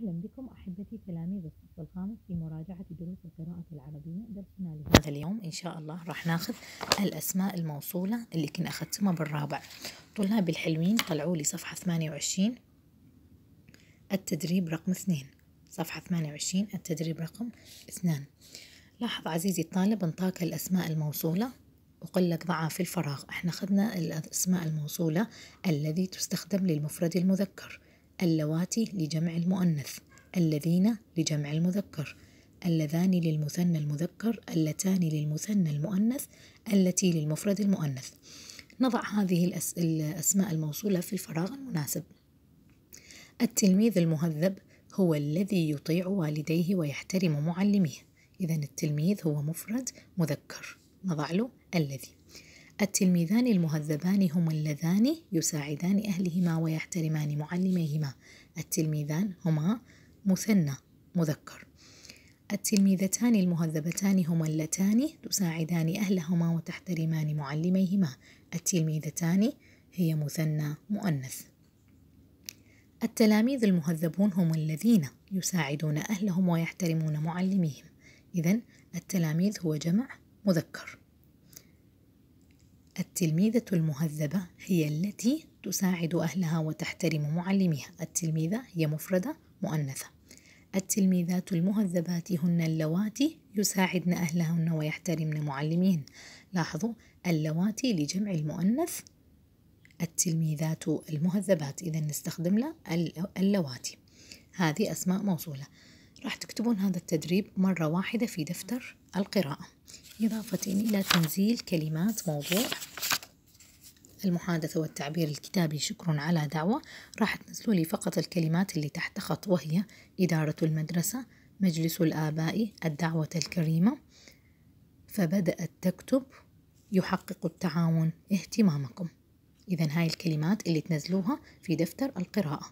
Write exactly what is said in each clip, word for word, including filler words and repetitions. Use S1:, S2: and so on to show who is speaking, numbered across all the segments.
S1: أهلا بكم أحبتي تلاميذ الصف الخامس في مراجعة دروس القراءة العربية. درسنا لهذا اليوم إن شاء الله راح ناخذ الأسماء الموصولة اللي كنا أخذتها بالرابع. طلاب الحلوين طلعوا لي صفحة ثمانية وعشرين التدريب رقم اثنين. صفحة ثمانية وعشرين التدريب رقم اثنان. لاحظ عزيزي الطالب انطاك الأسماء الموصولة وقل لك ضعها في الفراغ. احنا أخذنا الأسماء الموصولة الذي تستخدم للمفرد المذكر، اللواتي لجمع المؤنث، الذين لجمع المذكر، اللذان للمثنى المذكر، اللتان للمثنى المؤنث، التي للمفرد المؤنث. نضع هذه الأس... الأسماء الموصولة في الفراغ المناسب. التلميذ المهذب هو الذي يطيع والديه ويحترم معلميه. إذن التلميذ هو مفرد مذكر، نضع له الذي. التلميذان المهذبان هما اللذان يساعدان أهلهما ويحترمان معلميهما. التلميذان هما مثنى مذكر. التلميذتان المهذبتان هما اللتان تساعدان أهلهما وتحترمان معلميهما. التلميذتان هي مثنى مؤنث. التلاميذ المهذبون هم الذين يساعدون أهلهم ويحترمون معلميهم. إذن التلاميذ هو جمع مذكر. التلميذة المهذبة هي التي تساعد أهلها وتحترم معلميها. التلميذة هي مفردة مؤنثة. التلميذات المهذبات هن اللواتي يساعدن أهلهن ويحترمن معلميهن. لاحظوا اللواتي لجمع المؤنث، التلميذات المهذبات، إذا نستخدم له اللواتي. هذه أسماء موصولة. راح تكتبون هذا التدريب مرة واحدة في دفتر القراءة، إضافة إلى تنزيل كلمات موضوع المحادثة والتعبير الكتابي. شكر على دعوة. راح تنزلوا لي فقط الكلمات اللي تحت خط، وهي إدارة المدرسة، مجلس الآباء، الدعوة الكريمة، فبدأت تكتب، يحقق التعاون اهتمامكم. إذن هاي الكلمات اللي تنزلوها في دفتر القراءة،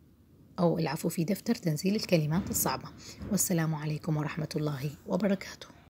S1: أو العفو في دفتر تنزيل الكلمات الصعبة. والسلام عليكم ورحمة الله وبركاته.